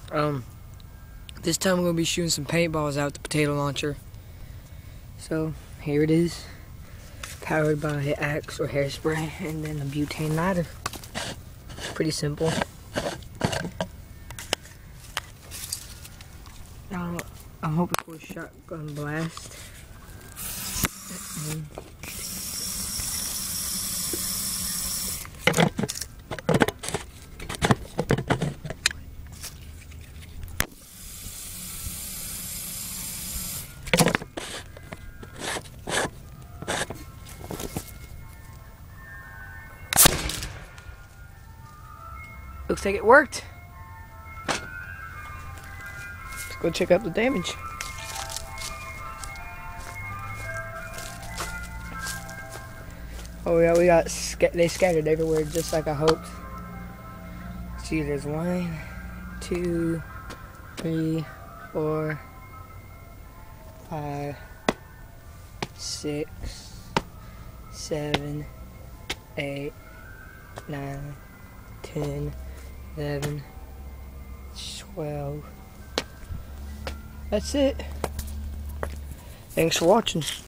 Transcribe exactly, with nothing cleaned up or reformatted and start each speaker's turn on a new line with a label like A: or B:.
A: Um, this time we're going to be shooting some paintballs out the potato launcher. So, here it is. Powered by Axe or hairspray and then a butane lighter. Pretty simple. Now, I'm hoping for a shotgun blast. Looks like it worked. Let's go check out the damage. Oh yeah, we got sca they scattered everywhere just like I hoped. See, there's one, two, three, four, five, six, seven, eight, nine, ten, eleven, twelve. That's it. Thanks for watching.